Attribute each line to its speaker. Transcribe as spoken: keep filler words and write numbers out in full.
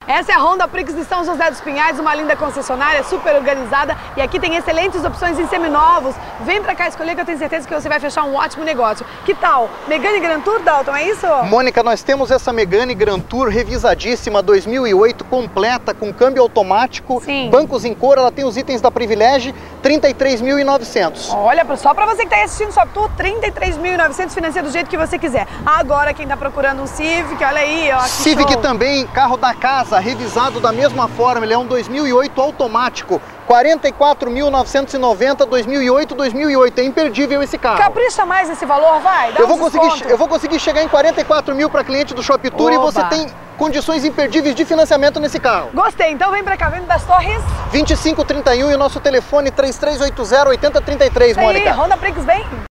Speaker 1: Essa é a Honda Prix de São José dos Pinhais, uma linda concessionária, super organizada, e aqui tem excelentes opções em seminovos. Vem pra cá escolher que eu tenho certeza que você vai fechar um ótimo negócio. Que tal? Megane Grand Tour, Dalton, é isso?
Speaker 2: Mônica, nós temos essa Megane Grand Tour revisadíssima, dois mil e oito, completa, com câmbio automático,
Speaker 1: Sim.
Speaker 2: bancos em couro, ela tem os itens da Privilege, trinta e três mil e novecentos.
Speaker 1: Olha, só pra você que tá aí assistindo Shop Tour, trinta e três mil e novecentos, financia do jeito que você quiser. Agora, quem tá procurando um Civic, olha aí, ó, que
Speaker 2: Civic
Speaker 1: show.
Speaker 2: Também, carro da casa, revisado da mesma forma, ele é um dois mil e oito automático, quarenta e quatro mil novecentos e noventa, dois mil e oito, dois mil e oito, é imperdível esse carro.
Speaker 1: Capricha mais esse valor, vai, dá
Speaker 2: eu
Speaker 1: um
Speaker 2: vou conseguir,
Speaker 1: desconto.
Speaker 2: eu vou conseguir chegar em quarenta e quatro mil para cliente do Shop Tour. Oba. E você tem condições imperdíveis de financiamento nesse carro.
Speaker 1: Gostei, então vem pra cá, vem das Torres.
Speaker 2: vinte e cinco trinta e um e o nosso telefone três três oito zero, oito zero três três, Mônica.
Speaker 1: Aí, Honda Prix, vem.